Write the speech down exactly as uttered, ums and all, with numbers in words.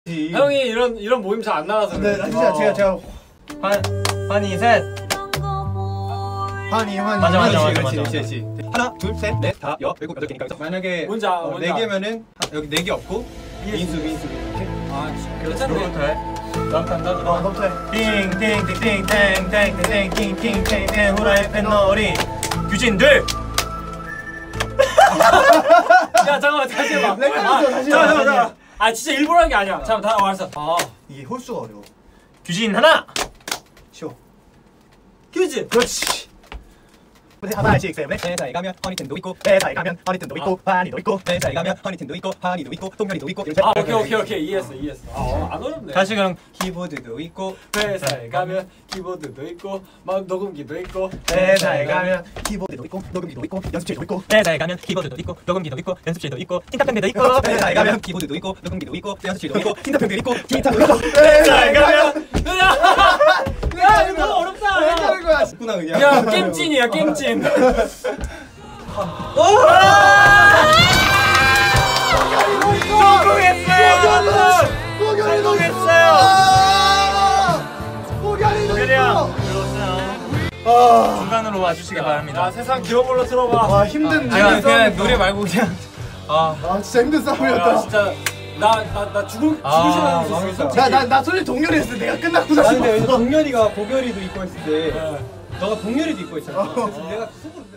형이 이런 이런 모임 잘 안 나가서 네, 그래. 진짜 제가 제가 한 환희 셋. 환희 환희 맞아, 맞아, 맞아, 그렇지 맞아, 그렇지 그렇지. 하나 둘셋넷다 여 일곱 여덟 개니까 만약에 뭔지 알- 어, 뭔지 네 알- 개면은 여기 네 개 없고 민수 민수 이렇게. 아 너부터 괜찮네. 해. 넌 간다. 어 너부터 해. 띵띵띵띵띵띵띵띵띵띵 후라이팬 놀이 규진들. 야 잠깐만 다시 해봐. 내가 아, 했어, 다시 잠깐만, 해봐, 잠깐만. 아 진짜 일부러 한 게 아니야. 잠깐만 다 어, 알았어. 아 이게 홀수가 어려워. 규진 하나. 쉬워. 퀴즈. 그렇지. 하나씩 세븐 회사에 가면 허니텐도 있고 회사에 가면 허니텐도 있고 환희도 있고 회사에 가면 허니텐도 있고 환희도 있고 동현이도 있고 아 오케이 오케이 오케이 이해했어 이해했어. 아안 어렵네. 다시 그럼 키보드도 있고 회사에 가면 키보드도 있고 막 녹음기도 있고 회사에 가면 키보드도 있고 녹음기도 있고 연습실도 있고 회사에 가면 키보드도 있고 녹음기도 있고 연습실도 있고 틴탑병대도 있고 회사에 가면 키보드도 있고 녹음기도 있고 연습실도 있고 틴탑병도 있고 기타도 있고 회사에 가면 야 이거 너무 어렵다. 왜 하는 거야? 있구나 그냥. 야 겜찐이야 겜찐. 성공했어요. 성공했어요. 성공했어요. 아, 중간으로 와주시기 야 바랍니다. 세상 기어볼로 들어봐. 와 힘든 아니 힘든 그냥 싸움이었다. 노래 말고 그냥 아 아 진짜 힘든 야 싸움이었다. 진짜 나 나 나 죽을 죽을 아, 시간 나 있었어. 나 나 솔직히 동료리 했을 때 내가 끝났구나 아니 근데 싶었어. 동열이가 보결이도 입고 있을 때 네. 너가 동열이도 입고 있잖아. 어. 그래서 내가 속으로